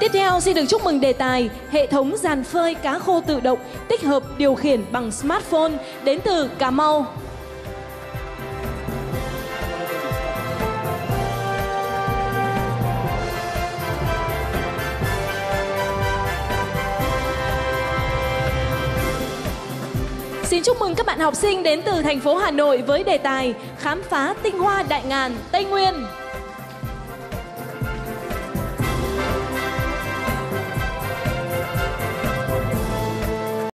Tiếp theo xin được chúc mừng đề tài hệ thống dàn phơi cá khô tự động tích hợp điều khiển bằng smartphone đến từ Cà Mau. Xin chúc mừng các bạn học sinh đến từ thành phố Hà Nội với đề tài khám phá tinh hoa đại ngàn Tây Nguyên.